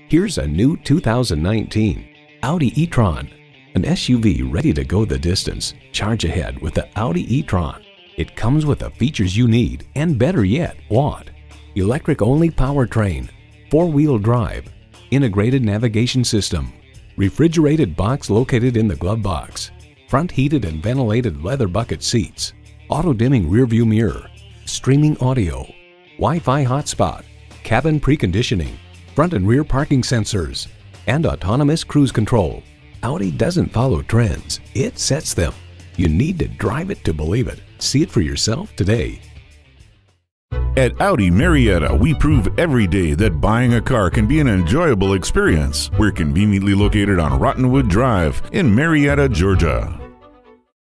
Here's a new 2019 Audi e-tron. An SUV ready to go the distance. Charge ahead with the Audi e-tron. It comes with the features you need and, better yet, want. Electric-only powertrain, 4-wheel drive, integrated navigation system, refrigerated box located in the glove box, front heated and ventilated leather bucket seats, auto-dimming rearview mirror, streaming audio, Wi-Fi hotspot, cabin preconditioning, front and rear parking sensors, and autonomous cruise control. Audi doesn't follow trends, it sets them. You need to drive it to believe it. See it for yourself today. At Audi Marietta, we prove every day that buying a car can be an enjoyable experience. We're conveniently located on Rottenwood Drive in Marietta, Georgia.